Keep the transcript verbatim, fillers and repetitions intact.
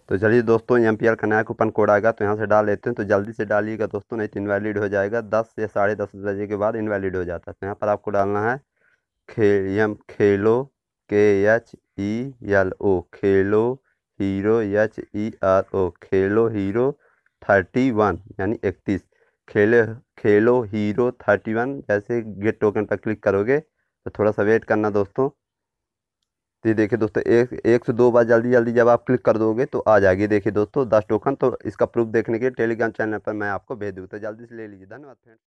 तो चलिए दोस्तों, एम पी एल का नया कूपन कोड आएगा तो यहाँ से डाल लेते हैं। तो जल्दी से डालिएगा दोस्तों, नहीं तो इनवैलिड हो जाएगा। दस या साढ़े दस बजे के बाद इनवैलिड हो जाता है। तो यहाँ पर आपको डालना है खे यम खेलो, के एच ई एल ओ, खेलो hero, H E R O, खेलो हीरो थर्टी वन यानी इकतीस। खेले खेलो हीरो थर्टी वन जैसे गेट टोकन पर क्लिक करोगे तो थोड़ा सा वेट करना दोस्तों। तो ये देखिए दोस्तों, एक एक से दो बार जल्दी जल्दी जब आप क्लिक कर दोगे तो आ जाएगी। देखिए दोस्तों, दस टोकन। तो इसका प्रूफ देखने के लिए टेलीग्राम चैनल पर मैं आपको भेज दूँ, तो जल्दी से ले लीजिए। धन्यवाद फ्रेंड्स।